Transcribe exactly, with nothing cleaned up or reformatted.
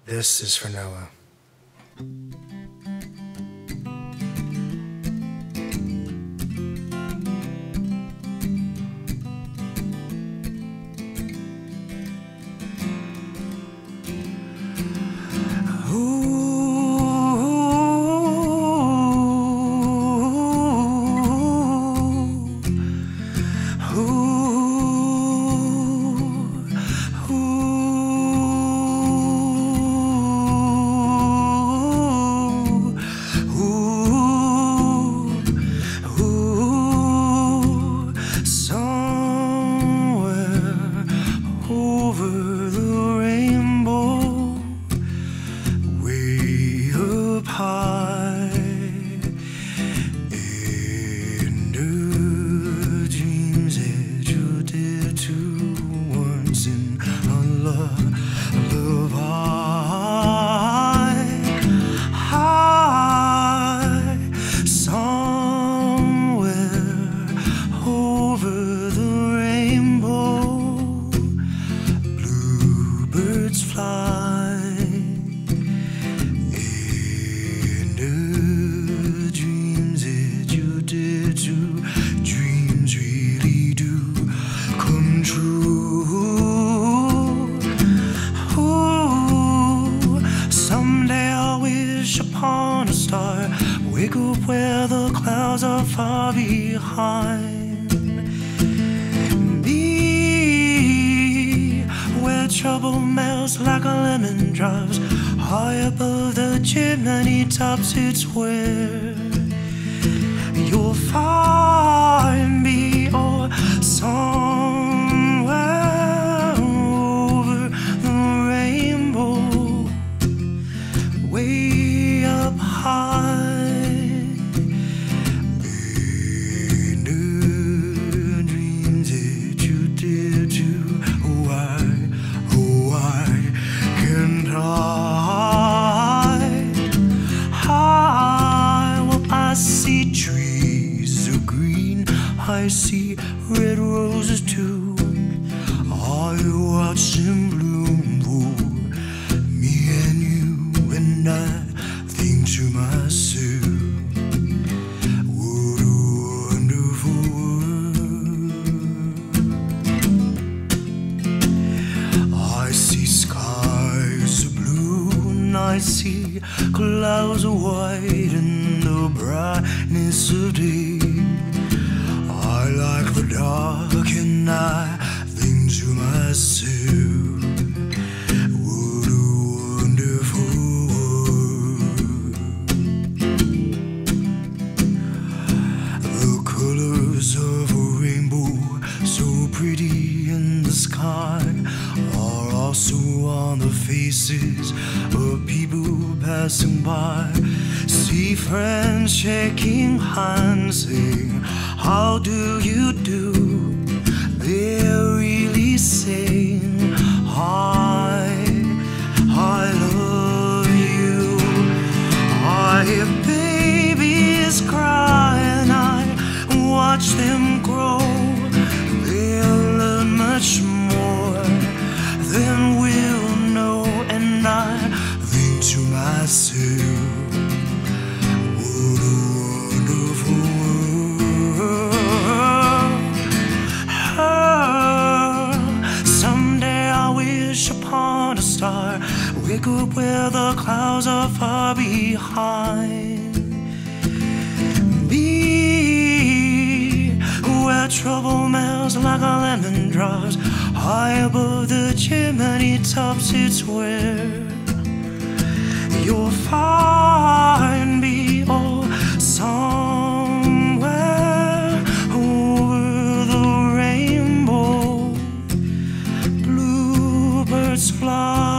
This is for Noah. Wake up where the clouds are far behind. Be where trouble melts like a lemon drops. High above the chimney tops, it's where you'll find me, or somewhere over the rainbow, way up high. I see red roses too. Are you watching bloom for me and you? And I think to myself, what a wonderful world. I see skies of blue, and I see clouds of white in the brightness of day. I like the dark, and I think to myself, what a wonderful world. The colors of a rainbow, so pretty in the sky, are also on the faces of people passing by. See friends shaking hands, saying, how do you do? They're really saying, hi, I love you. I hear babies cry, and I watch them grow. They'll learn much more than we'll know. And I think to myself, upon a star, wake up where the clouds are far behind. Be where trouble melts like a lemon drops. High above the chimney tops, it's where you'll find me, oh, somewhere over the rainbow. Birds fly.